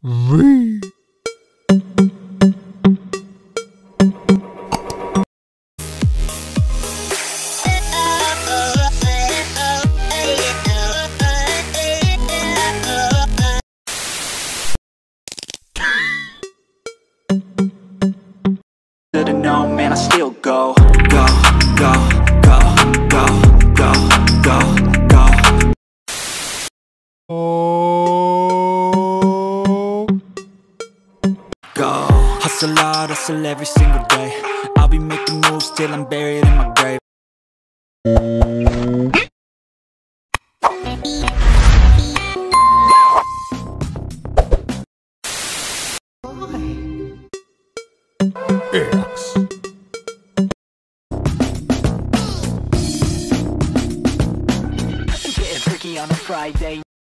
V. To know, man, I still go, go, go, go, go, go, go, go. Go. Hustle hard, hustle every single day. I'll be making moves till I'm buried in my grave. X. Getting freaky on a Friday.